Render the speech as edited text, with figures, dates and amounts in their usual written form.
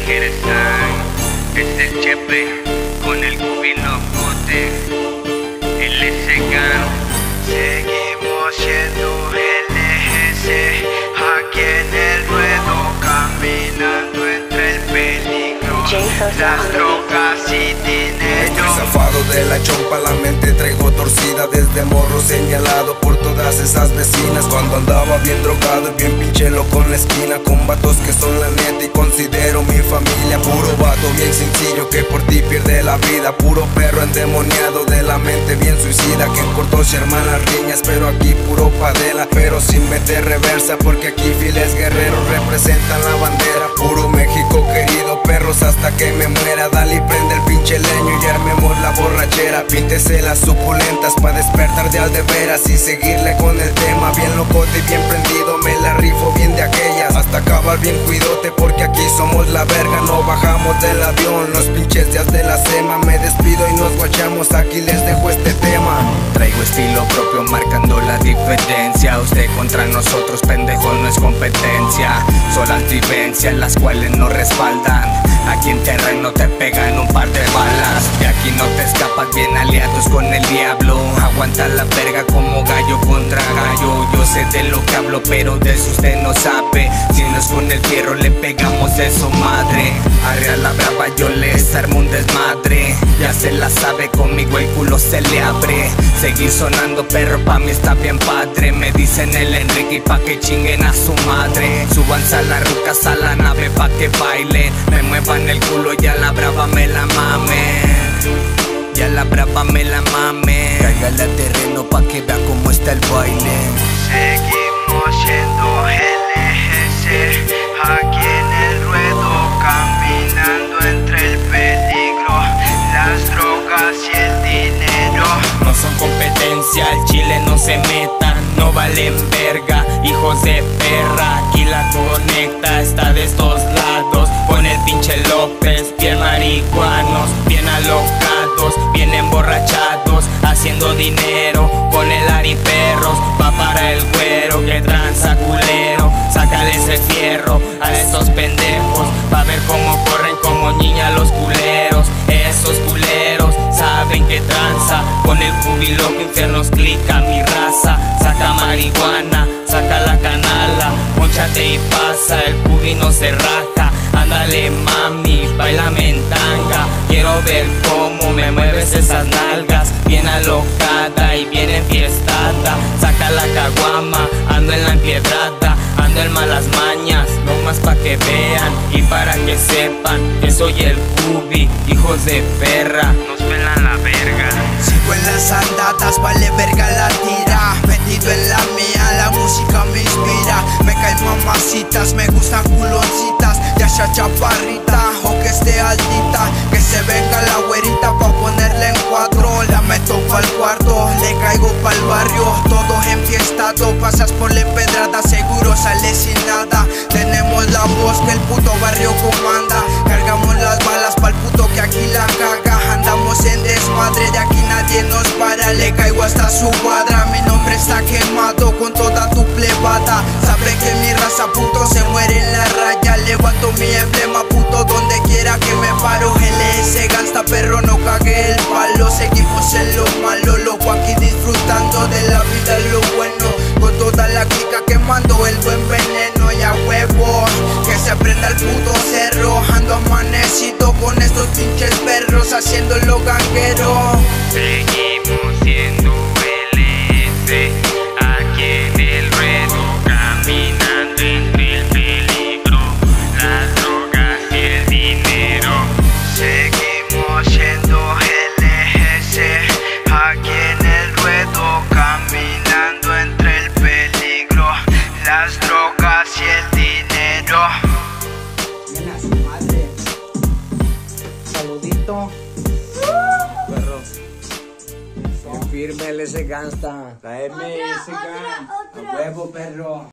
Es el Chepe con el Cubilocote, el SK. Seguimos siendo LGC, aquí en el ruedo, caminando entre el peligro, las drogas y dinero. Estoy zafado de la chompa, la mente traigo torcida. Desde morro señalado por todas esas vecinas. Cuando andaba bien drogado y bien pinche loco en la esquina, con vatos que son la neta y considero mi familia. Puro vato bien sencillo que por ti pierde la vida. Puro perro endemoniado de la mente bien suicida, que cortó su hermana riñas, pero aquí puro padela. Pero sin meter reversa, porque aquí files guerreros representan la bandera. Puro México querido, perros hasta que me muera. Dale y prende el pinche leño y armemos la borrachera. Píntese las suculentas pa' despertar de aldeveras y seguirle con el tema. Bien locote y bien prendido, me la rifo bien de aquellas. Hasta acabar bien cuidote, porque aquí somos la verga. No bajamos del avión, los pinches días de la sema. Me despido y nos guachamos, aquí les dejo este tema. Traigo estilo propio marcando la diferencia. Usted contra nosotros, pendejo, no es competencia. Son las vivencias las cuales nos respaldan. Aquí en terreno te pegan un par de balas, y aquí no te escapas, bien aliados con el diablo. Aguanta la verga como gallo contra gallo. Yo sé de lo que hablo, pero de eso usted no sabe. Si no es con el fierro le pegamos de su madre. Arrea la brava yo les armo un desmadre. Ya se la sabe, conmigo el culo se le abre. Seguir sonando perro pa' mí está bien padre. Me dicen el Enrique y pa' que chinguen a su madre. Súbanse a las rucas a la nave pa' que bailen. Me muevan el culo y a la brava me la mamen. Y a la brava me la mamen. Cáigale a terreno pa' que vea cómo está el baile. Seguimos siendo LGC, aquí en el ruedo, caminando entre el peligro, las drogas y el dinero. No son competencia, al chile no se metan, no valen verga, hijos de perra. Aquí la conecta está de estos lados, con el pinche López, bien marihuanos, bien alocados, bien emborrachados, haciendo dinero con el Ari Perros. Va para el güero que tranza culero, sácale ese fierro a estos pendejos, pa' ver cómo corren como niña los culeros. Esos culeros saben que tranza, con el Cubiloco infiernos clica mi raza. Saca marihuana, saca la canala, ponchate y pasa, el cubi no se raja. Ándale mami, bailame en tanga, quiero ver cómo me mueves esas nalgas. Bien alocada y bien enfiestada, saca la caguama, ando en la empiedrada, ando en malas mañas, no más pa' que vean y para que sepan que soy el Cubi, hijos de perra, nos pelan la verga. Sigo en las andadas, vale verga la tira, metido en la mía, la música me inspira. Me caen mamacitas, me gustan culoncitas, ya sea chaparrita o que esté altita. Que se venga la güerita pa' ponerla en cuatro. La meto pa'l cuarto, le caigo pa'l barrio, todo enfiestado. Pasas por la empedrada, seguro sales sin nada. Tenemos la voz que el puto barrio comanda. Cargamos las balas pa'l puto que aquí la caga. Andamos en desmadre, de aquí nadie nos para. Le caigo hasta su cuadra, mi nombre está quemado con toda tu plebada. Saben que mi raza puto se muere en la raya. Levanto mi emblema puto donde quiera que me paro. LS gangsta perro, no cague el palo. Seguimos en lo malo, loco aquí disfrutando de la vida lo bueno. Con toda la clica quemando el buen veneno y a huevo que se prenda el puto cerro. Ando amanecido con estos pinches perros haciendo lo ganguero. Seguimos siendo LS, aquí en el ruedo, caminando entre el peligro, las drogas y el dinero. Seguimos siendo LGC, aquí en el ruedo, caminando entre el peligro, las drogas y el dinero. Bien a su madre. Saludito. Perro. Bien firme el ese gangsta. Traeme ese gan. A huevo, perro.